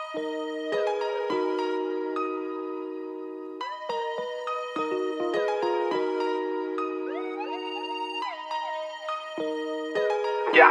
Ya.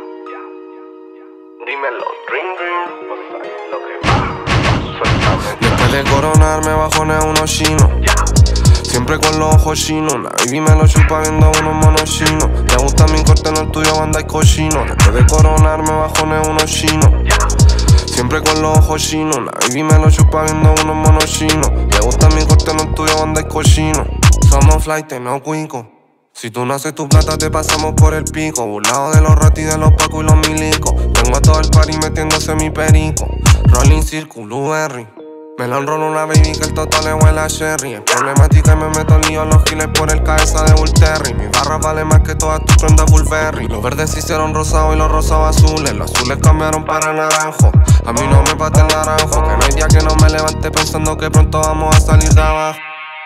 Dímelo, dream, pues ahí lo que va. Suéltame. Después de coronar me bajoné unos chinos. Siempre con los ojos chinos. La baby me lo chupa viendo unos monos chinos. Me gusta mi corte, no el tuyo, banda y cochino. Después de coronar me bajoné unos chinos. Siempre con los ojos chinos. La baby me lo chupa viendo unos monos chinos. Me gusta mi corte, no el tuyo, banda y cochino. Somos flight, no cuico. Si tú no haces tu plata te pasamos por el pico. Burlado de los ratis, de los pacos y los milicos. Tengo a todo el party metiéndose mi perico. Rolling Circle, Blueberry. Me lo enrolo una baby que el total le huele a Sherry. Es problemática y me meto lío a los giles por el cabeza de Bull Terry. Mis barras valen más que todas tus prendas Burberry. Los verdes se hicieron rosados y los rosados azules. Los azules cambiaron para naranjo. A mí no me bate el naranjo. Que no hay día que no me levante pensando que pronto vamos a salir de abajo.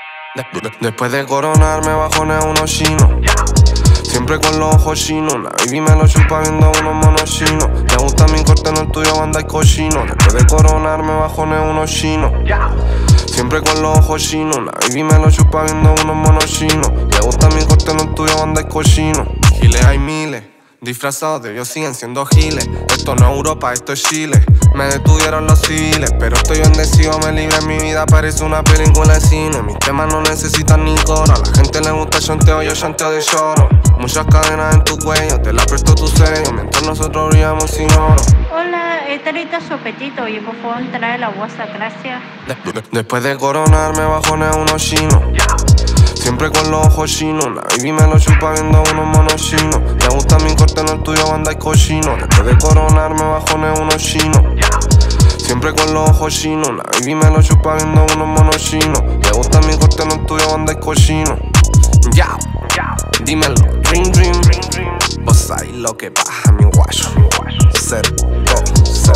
Después de coronar me bajoné unos chinos. Siempre con los ojos chinos. La baby me lo chupa viendo unos monos chinos. Me gusta mi corte, no el tuyo, banda y cochino. Después de coronar me bajoné unos chinos. Siempre con los ojos chinos. La baby me lo chupa viendo unos monos chinos. Me gusta mi corte, no el tuyo, banda y cochino. Giles hay miles, disfrazados de ellos siguen siendo giles. Esto no es Europa, esto es Chile. Me detuvieron los civiles, pero estoy bendecido, me libre. Mi vida parece una película de cine. Mis temas no necesitan ni coro. A la gente le gusta el chanteo, yo chanteo de choro. Muchas cadenas en tu cuello, te la presto tu sello. Mientras nosotros brillamos sin oro. Hola, ahorita su apetito. Oye, por favor, trae la bolsa, gracias. Después de coronar me bajoné unos chinos. Siempre con los ojos chinos. La baby me lo chupa viendo unos monos chinos. Me gusta mi corte, no el tuyo, banda y cochino. Después de coronar me bajoné unos chinos. Siempre con los ojos chinos. La baby me lo chupa viendo unos monos chinos. Me gusta mi corte, no el tuyo, banda y cochino. Ya, dímelo, dream. Vos ahí lo que baja mi guacho. 0, 2,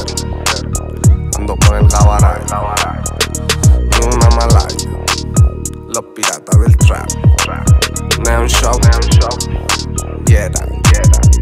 0. Ando con el Gabriel y una malaya. Los piratas del